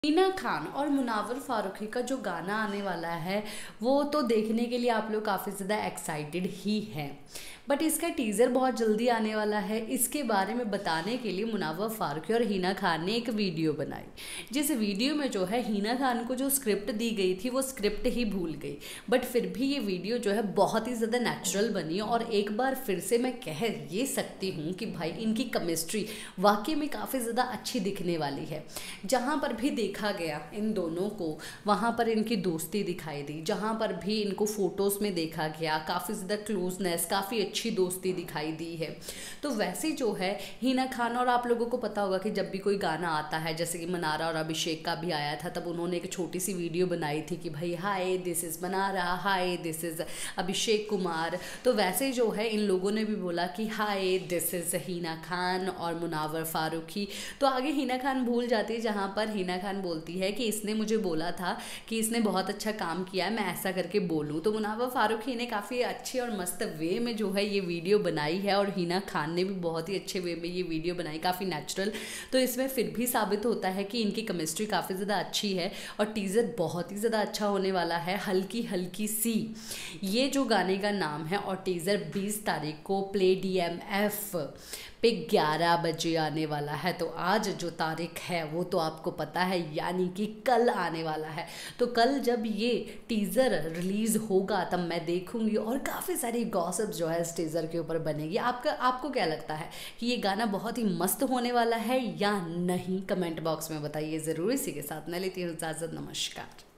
हीना खान और मुनावर फारूकी का जो गाना आने वाला है वो तो देखने के लिए आप लोग काफ़ी ज़्यादा एक्साइटेड ही हैं, बट इसका टीज़र बहुत जल्दी आने वाला है। इसके बारे में बताने के लिए मुनावर फारूकी और हीना खान ने एक वीडियो बनाई, जिस वीडियो में जो है हीना खान को जो स्क्रिप्ट दी गई थी वो स्क्रिप्ट ही भूल गई, बट फिर भी ये वीडियो जो है बहुत ही ज़्यादा नेचुरल बनी। और एक बार फिर से मैं कह ये सकती हूँ कि भाई इनकी केमिस्ट्री वाकई में काफ़ी ज़्यादा अच्छी दिखने वाली है। जहाँ पर भी देखा गया इन दोनों को वहाँ पर इनकी दोस्ती दिखाई दी, जहाँ पर भी इनको फोटोज़ में देखा गया काफ़ी ज़्यादा क्लोजनेस, काफ़ी अच्छी दोस्ती दिखाई दी है। तो वैसे जो है हीना खान, और आप लोगों को पता होगा कि जब भी कोई गाना आता है, जैसे कि मनारा और अभिषेक का भी आया था, तब उन्होंने एक छोटी सी वीडियो बनाई थी कि भाई hi this is Manara, hi this is Abhishek Kumar. तो वैसे जो है इन लोगों ने भी बोला कि hi this is Hina Khan और मुनावर फारूकी। तो आगे हीना खान भूल जाती है, जहाँ पर हीना खान बोलती है कि इसने मुझे बोला था कि इसने बहुत अच्छा काम किया है, मैं ऐसा करके बोलूँ। तो मुनावर फारूकी ने काफ़ी अच्छे और मस्त वे में जो है ये वीडियो बनाई है, और हीना खान ने भी बहुत ही अच्छे वे में ये वीडियो बनाई, काफ़ी नेचुरल। तो इसमें फिर भी साबित होता है कि इनकी केमिस्ट्री काफ़ी ज़्यादा अच्छी है, और टीज़र बहुत ही ज़्यादा अच्छा होने वाला है। हल्की हल्की सी ये जो गाने का नाम है, और टीज़र 20 तारीख को प्ले DMF पे 11 बजे आने वाला है। तो आज जो तारीख है वो तो आपको पता है, यानी कि कल आने वाला है। तो कल जब ये टीज़र रिलीज़ होगा तब मैं देखूंगी, और काफ़ी सारी गॉसिप जो है इस टीज़र के ऊपर बनेगी। आपको क्या लगता है कि ये गाना बहुत ही मस्त होने वाला है या नहीं? कमेंट बॉक्स में बताइए ज़रूर। इसी के साथ मैं लेती हूँ इजाज़त, नमस्कार।